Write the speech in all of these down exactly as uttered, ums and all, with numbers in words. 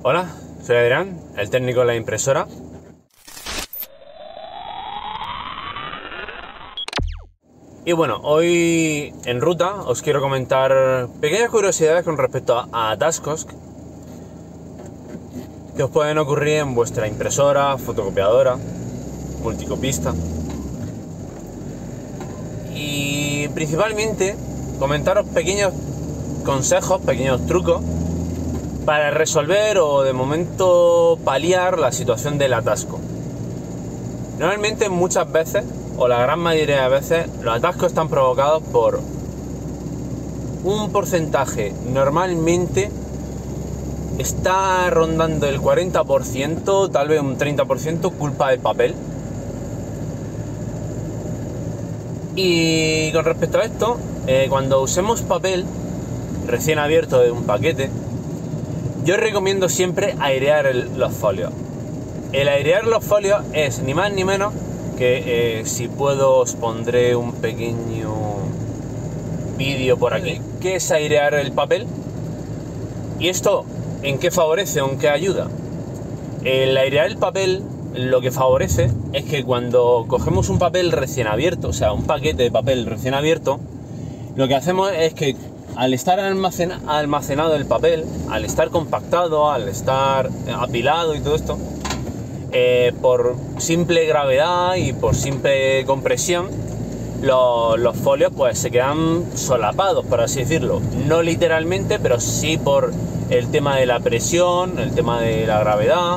Hola, soy Adrián, el técnico de la impresora. Y bueno, hoy en ruta os quiero comentar pequeñas curiosidades con respecto a atascos que os pueden ocurrir en vuestra impresora, fotocopiadora, multicopista. Y principalmente comentaros pequeños consejos, pequeños trucos para resolver o de momento paliar la situación del atasco. Normalmente muchas veces, o la gran mayoría de veces, los atascos están provocados por un porcentaje, normalmente está rondando el cuarenta por ciento, tal vez un treinta por ciento, culpa del papel. Y con respecto a esto, eh, cuando usemos papel recién abierto de un paquete, yo recomiendo siempre airear el, los folios. El airear los folios es ni más ni menos que, eh, si puedo os pondré un pequeño vídeo por aquí. ¿Qué es airear el papel? ¿Y esto en qué favorece o en qué ayuda? El airear el papel lo que favorece es que cuando cogemos un papel recién abierto, o sea, un paquete de papel recién abierto, lo que hacemos es que al estar almacenado el papel, al estar compactado, al estar apilado y todo esto, eh, por simple gravedad y por simple compresión, los, los folios pues se quedan solapados, por así decirlo. No literalmente, pero sí por el tema de la presión, el tema de la gravedad.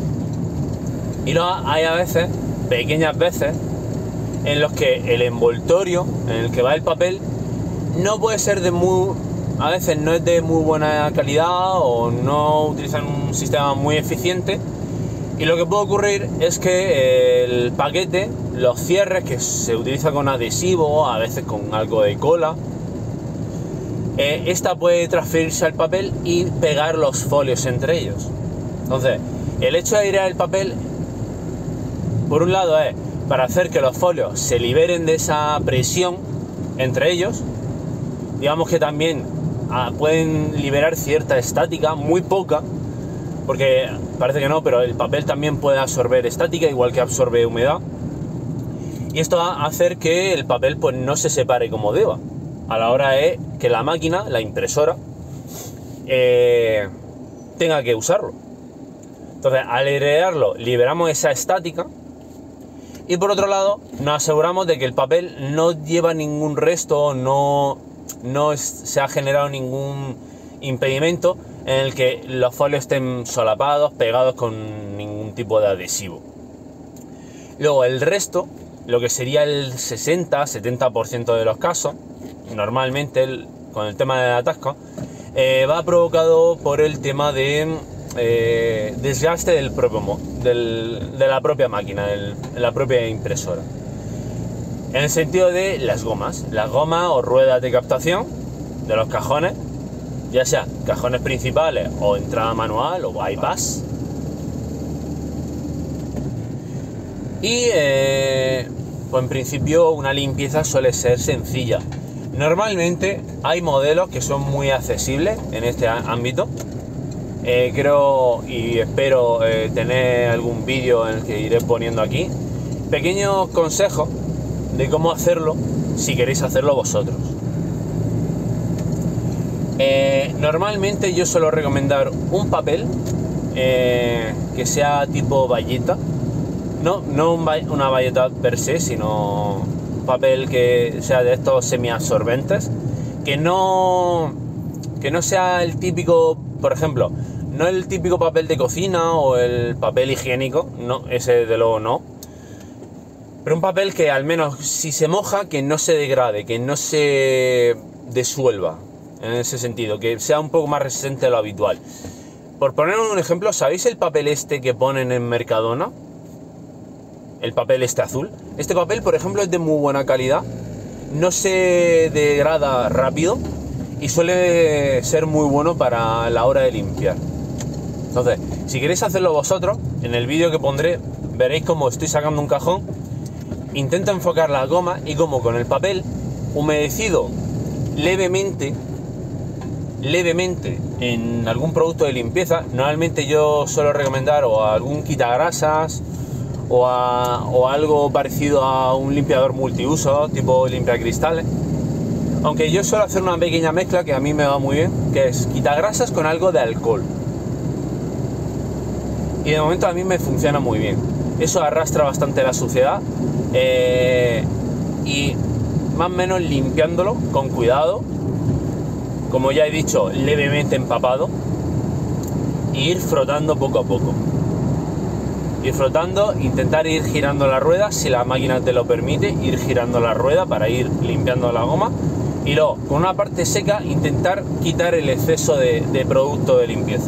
Y luego hay a veces, pequeñas veces, en los que el envoltorio en el que va el papel no puede ser de muy... a veces no es de muy buena calidad o no utilizan un sistema muy eficiente, y lo que puede ocurrir es que el paquete, los cierres que se utiliza con adhesivo, a veces con algo de cola, eh, esta puede transferirse al papel y pegar los folios entre ellos. Entonces, el hecho de airear el papel, por un lado, es para hacer que los folios se liberen de esa presión entre ellos. Digamos que también ah, pueden liberar cierta estática, muy poca, porque parece que no, pero el papel también puede absorber estática, igual que absorbe humedad. Y esto va a hacer que el papel pues no se separe como deba, a la hora de que la máquina, la impresora, eh, tenga que usarlo. Entonces, al airearlo, liberamos esa estática. Y por otro lado, nos aseguramos de que el papel no lleva ningún resto, no... no es, se ha generado ningún impedimento en el que los folios estén solapados, pegados con ningún tipo de adhesivo. Luego el resto, lo que sería el sesenta a setenta por ciento de los casos, normalmente el, con el tema del atasco, eh, va provocado por el tema de eh, desgaste del propio, del, de la propia máquina, del, de la propia impresora. En el sentido de las gomas, las gomas o ruedas de captación de los cajones, ya sea cajones principales o entrada manual o bypass. Y eh, pues en principio una limpieza suele ser sencilla. Normalmente hay modelos que son muy accesibles en este ámbito. Eh, creo y espero eh, tener algún vídeo en el que iré poniendo aquí pequeños consejos de cómo hacerlo si queréis hacerlo vosotros. Eh, normalmente yo suelo recomendar un papel eh, que sea tipo bayeta, no, no un, una bayeta per se, sino un papel que sea de estos semiabsorbentes, que no, que no sea el típico, por ejemplo, no el típico papel de cocina o el papel higiénico, no, ese de luego no. Pero un papel que al menos si se moja, que no se degrade, que no se disuelva, en ese sentido, que sea un poco más resistente a lo habitual. Por poner un ejemplo, ¿sabéis el papel este que ponen en Mercadona? El papel este azul. Este papel, por ejemplo, es de muy buena calidad, no se degrada rápido y suele ser muy bueno para la hora de limpiar. Entonces, si queréis hacerlo vosotros, en el vídeo que pondré veréis cómo estoy sacando un cajón. Intento enfocar la goma y como con el papel humedecido levemente levemente en algún producto de limpieza, normalmente yo suelo recomendar o algún quitagrasas o, a, o algo parecido a un limpiador multiuso tipo limpiacristales, aunque yo suelo hacer una pequeña mezcla que a mí me va muy bien, que es quitagrasas con algo de alcohol, y de momento a mí me funciona muy bien. Eso arrastra bastante la suciedad eh, y más o menos limpiándolo con cuidado, como ya he dicho, levemente empapado, e ir frotando poco a poco. Ir frotando, intentar ir girando la rueda, si la máquina te lo permite, ir girando la rueda para ir limpiando la goma, y luego con una parte seca intentar quitar el exceso de, de producto de limpieza.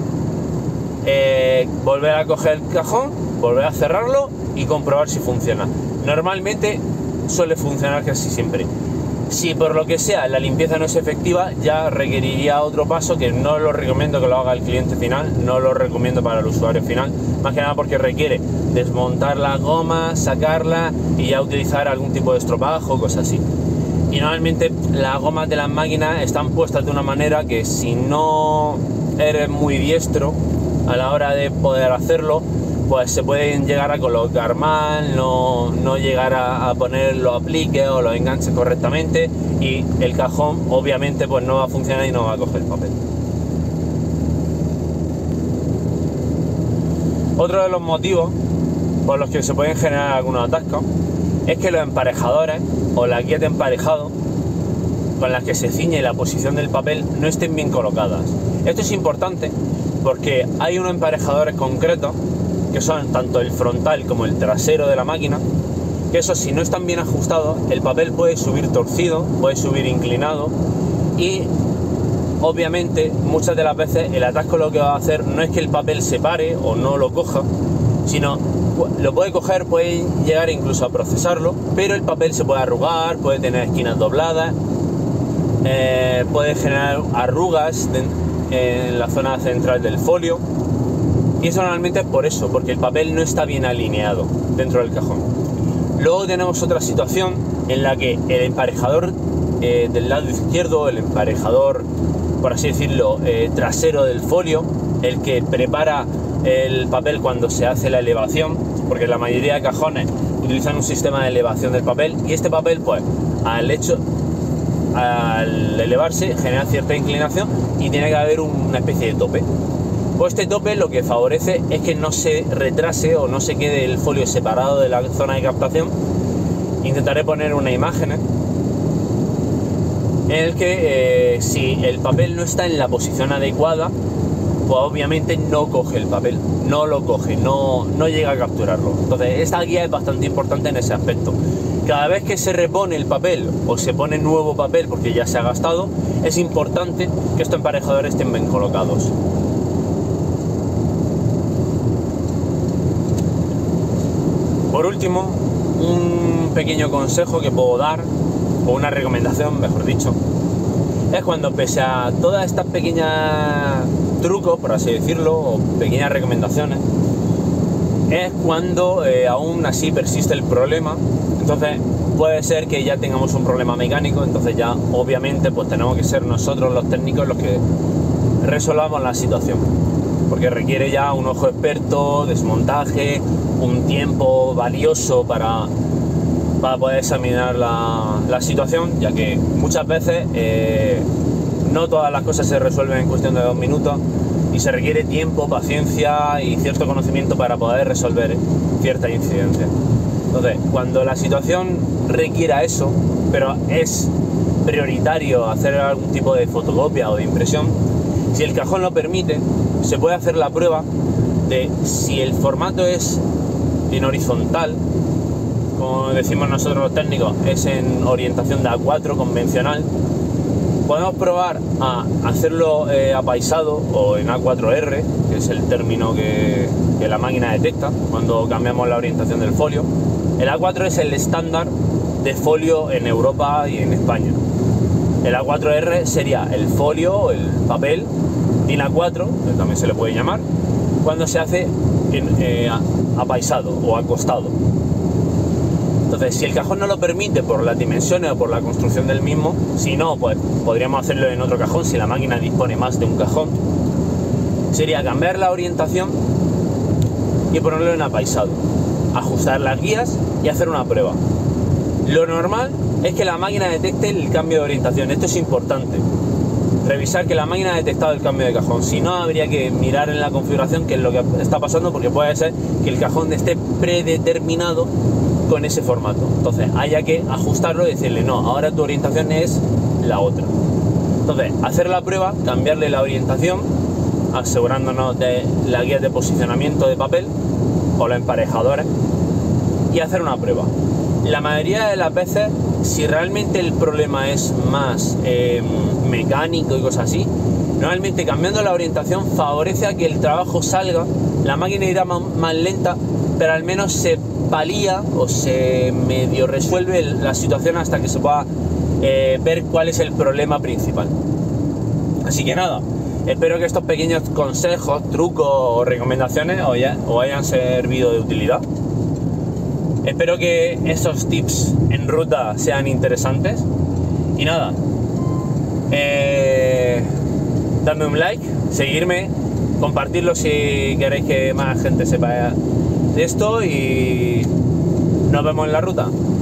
Eh, volver a coger el cajón, volver a cerrarlo y comprobar si funciona. Normalmente suele funcionar casi siempre. Si por lo que sea la limpieza no es efectiva, ya requeriría otro paso que no lo recomiendo que lo haga el cliente final, no lo recomiendo para el usuario final, más que nada porque requiere desmontar la goma, sacarla y ya utilizar algún tipo de estropajo, cosas así. Y normalmente las gomas de las máquinas están puestas de una manera que si no eres muy diestro a la hora de poder hacerlo, pues se pueden llegar a colocar mal, no, no llegar a, a poner los apliques o los enganches correctamente, y el cajón obviamente pues no va a funcionar y no va a coger papel. Otro de los motivos por los que se pueden generar algunos atascos es que los emparejadores o las guías de emparejado con las que se ciñe la posición del papel no estén bien colocadas. Esto es importante porque hay unos emparejadores concretos que son tanto el frontal como el trasero de la máquina, que eso, si no están bien ajustados, el papel puede subir torcido, puede subir inclinado, y obviamente muchas de las veces el atasco lo que va a hacer no es que el papel se pare o no lo coja, sino lo puede coger, puede llegar incluso a procesarlo, pero el papel se puede arrugar, puede tener esquinas dobladas, eh, puede generar arrugas de, en la zona central del folio. Y eso normalmente es por eso, porque el papel no está bien alineado dentro del cajón. Luego tenemos otra situación en la que el emparejador eh, del lado izquierdo, el emparejador, por así decirlo, eh, trasero del folio, el que prepara el papel cuando se hace la elevación, porque la mayoría de cajones utilizan un sistema de elevación del papel, y este papel, pues, al hecho, al elevarse, genera cierta inclinación y tiene que haber una especie de tope. Pues este tope lo que favorece es que no se retrase o no se quede el folio separado de la zona de captación. Intentaré poner una imagen en el que eh, si el papel no está en la posición adecuada, pues obviamente no coge el papel, no lo coge, no, no llega a capturarlo. Entonces esta guía es bastante importante en ese aspecto. Cada vez que se repone el papel o se pone nuevo papel porque ya se ha gastado, es importante que estos emparejadores estén bien colocados. Por último, un pequeño consejo que puedo dar, o una recomendación, mejor dicho, es cuando, pese a todas estas pequeñas trucos, por así decirlo, o pequeñas recomendaciones, es cuando eh, aún así persiste el problema. Entonces puede ser que ya tengamos un problema mecánico, entonces ya obviamente pues tenemos que ser nosotros los técnicos los que resolvamos la situación, porque requiere ya un ojo experto, desmontaje, un tiempo valioso para, para poder examinar la, la situación, ya que muchas veces eh, no todas las cosas se resuelven en cuestión de dos minutos y se requiere tiempo, paciencia y cierto conocimiento para poder resolver cierta incidencia. Entonces, cuando la situación requiera eso, pero es prioritario hacer algún tipo de fotocopia o de impresión, si el cajón lo permite, se puede hacer la prueba de si el formato es en horizontal, como decimos nosotros los técnicos, es en orientación de A cuatro convencional. Podemos probar a hacerlo eh, apaisado o en A cuatro R, que es el término que, que la máquina detecta cuando cambiamos la orientación del folio. El A cuatro es el estándar de folio en Europa y en España. El A cuatro R sería el folio, el papel, DIN A cuatro, que también se le puede llamar, cuando se hace en, eh, apaisado o acostado. Entonces, si el cajón no lo permite por las dimensiones o por la construcción del mismo, si no, pues podríamos hacerlo en otro cajón si la máquina dispone más de un cajón. Sería cambiar la orientación y ponerlo en apaisado, ajustar las guías y hacer una prueba. Lo normal es que la máquina detecte el cambio de orientación. Esto es importante. Revisar que la máquina ha detectado el cambio de cajón. Si no, habría que mirar en la configuración qué es lo que está pasando, porque puede ser que el cajón esté predeterminado con ese formato. Entonces haya que ajustarlo y decirle, no, ahora tu orientación es la otra. Entonces, hacer la prueba, cambiarle la orientación, asegurándonos de la guía de posicionamiento de papel o los emparejadores, y hacer una prueba. La mayoría de las veces, si realmente el problema es más eh, mecánico y cosas así, normalmente cambiando la orientación favorece a que el trabajo salga. La máquina irá más, más lenta, pero al menos se palía o se medio resuelve la situación hasta que se pueda eh, ver cuál es el problema principal. Así que nada, espero que estos pequeños consejos, trucos o recomendaciones os, ya, os hayan servido de utilidad. Espero que esos tips en ruta sean interesantes. Y nada, eh, dadme un like, seguirme, compartirlo si queréis que más gente sepa de esto, y nos vemos en la ruta.